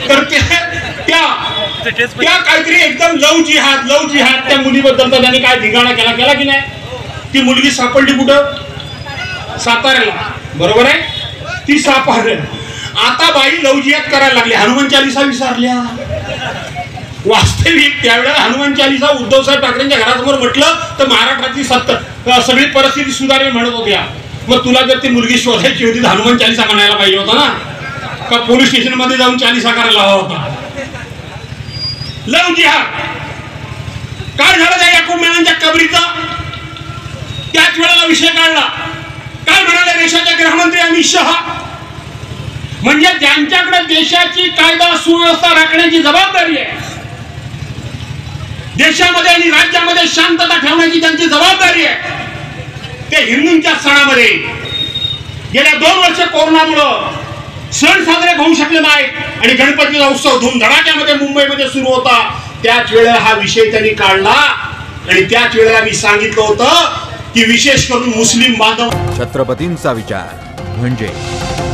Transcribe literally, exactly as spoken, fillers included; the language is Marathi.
तर त्या त्या काहीतरी एकदम लव जिहाद लव जिहाद त्या मुलीबद्दल तर त्यांनी काय धिंगाणा केला केला की नाही. ती मुलगी सापडली कुठं? साताऱ्याला, बरोबर आहे. ती सापडली. आता बाई लव जिहाद करायला लागली. हनुमान चालीसा विसरल्या. वास्तविक त्यावेळेला हनुमान चालीसा उद्धव साहेब ठाकरेंच्या घरासमोर म्हटलं तर महाराष्ट्रातली सत्तर सगळी परिस्थिती सुधारेल म्हणत होत्या. मग तुला जर ती मुलगी शोधायची होती तर हनुमान चालीसा म्हणायला पाहिजे होता ना, का पोलीस स्टेशन मध्ये जाऊन चालीसा करायला हवा होता. लव जिहाद काय झालं त्या याकूब मेननच्या कबरीचा? त्याच वेळेला विषय काढला. काय म्हणाले देशाचे गृहमंत्री अमित शहा? म्हणजे ज्यांच्याकडे देशाची कायदा सुव्यवस्था राखण्याची जबाबदारी आहे, देशामध्ये आणि राज्यामध्ये शांतता ठेवण्याची त्यांची जबाबदारी आहे, ते हिंदूंच्या सणामध्ये गेल्या दोन वर्ष कोरोनामुळं सण साजरे होऊ शकले नाहीत आणि गणपतीचा उत्सव धूमधडाक्यामध्ये मुंबईमध्ये सुरू होता. त्याच वेळेला हा विषय त्यांनी काढला आणि त्याच वेळेला मी सांगितलं होतं की विशेष करून मुस्लिम बांधव. छत्रपतींचा विचार म्हणजे